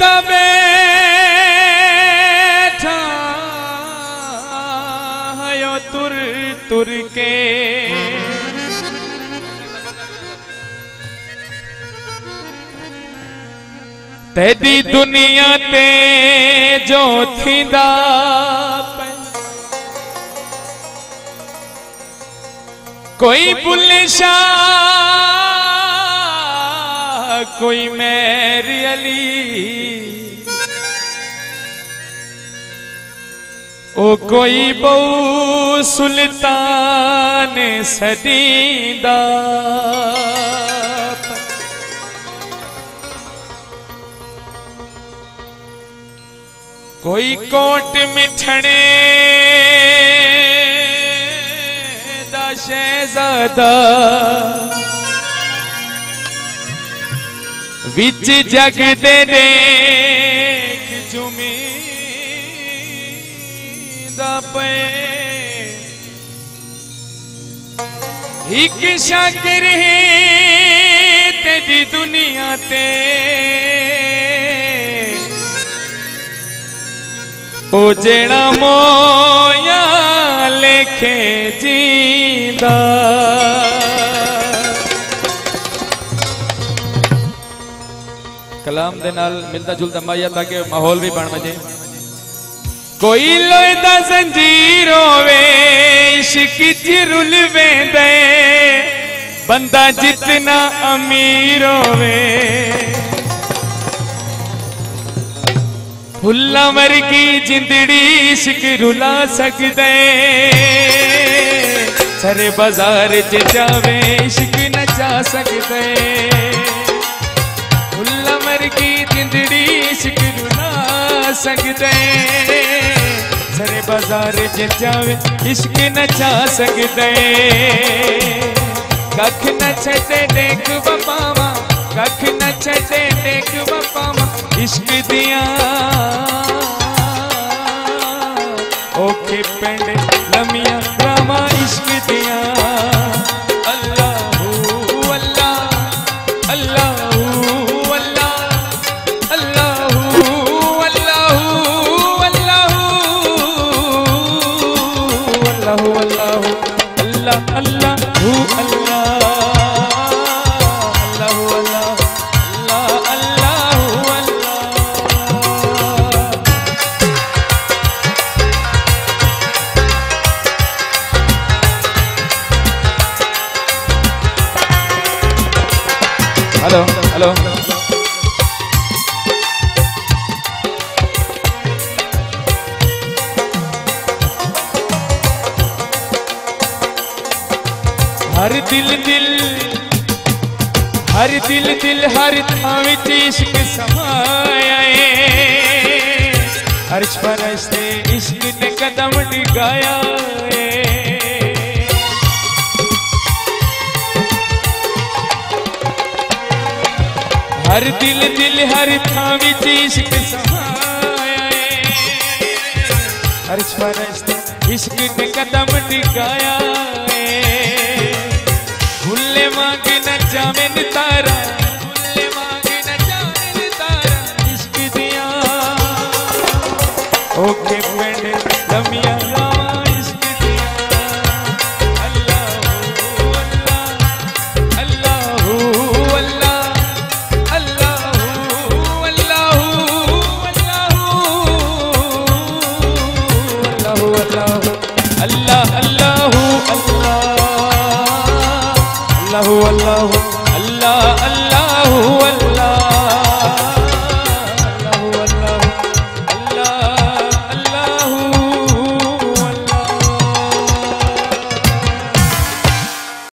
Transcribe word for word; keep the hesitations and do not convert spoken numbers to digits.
बैठा यो तुर तुर के तेरी दुनिया ते जो थींदा कोई बुल्ले शाह कोई मेरी अली ओ कोई बहु सुल्तान सदीदा कोई कोट मिठने दा शहजादा विच जग दे देख जुमीदा पे एक शाकिर है तेरी दुनिया ते ओ जेड़ा मोया लेखे जींदा कलाम दे नाल मिलता जुलता माया ताकि माहौल भी बन वजे कोई लोहे दा जंजीर होवे इश्क च रुल वेंदे बंदा जितना अमीर होवे फुल्ला वर्गी जिंदड़ी इश्क रुला सकदे सारे बाजार च जावे इश्क नचा सकदे फुल्ला वर्गी जिंदड़ी इश्क रुला सकदे सारे बाजार च जावे इश्क नचा सकदे कख न छड़े देख बपावा कख न छड़े देख बपावा इश्क दिया औखे पैंदे लमिया रामा इश्क दिया अल्लाहू अल्लाह अल्लाहू अल्लाह अल्लाहू अल्लाहू अल्लाहू अल्लाहू अल्लाहू अल्लाह अल्लाहू अल्लाह हेलो हेलो हर दिल दिल हर दिल दिल हर थां विच इश्क समाया अर्श परस्ते इश्क ने कदम टिकाया हर दिल दिल हर थां विच इश्क समाया अर्श परस्ते इश्क ने कदम टिकाया भुल्ले मांग न जावे तारा भुल्ले मांग न जावे तारा इश्क दिया ओके